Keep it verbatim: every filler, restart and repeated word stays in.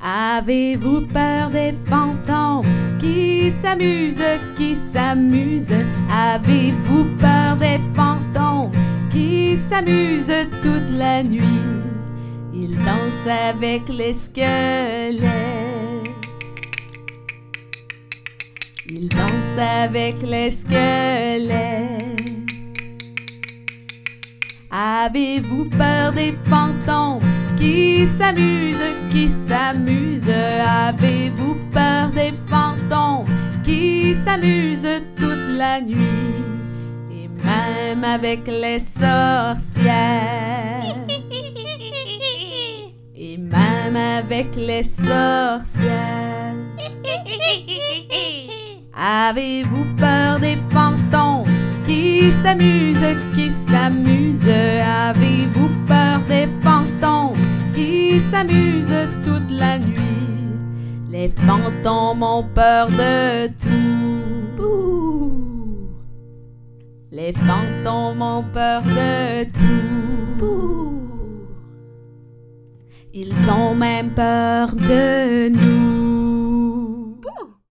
Avez-vous peur des fantômes qui s'amusent, qui s'amusent? Avez-vous peur des fantômes qui s'amusent toute la nuit? Ils dansent avec les squelettes. Ils dansent avec les squelettes. Avez-vous peur des fantômes qui s'amusent, qui s'amusent? Avez-vous peur des fantômes qui s'amusent toute la nuit? Et même avec les sorcières. Et même avec les sorcières. Avez-vous peur des fantômes qui s'amusent, qui s'amusent? Avez-vous peur des fantômes qui s'amusent toute la nuit? Les fantômes ont peur de tout. Bouh. Les fantômes ont peur de tout. Bouh. Ils ont même peur de nous.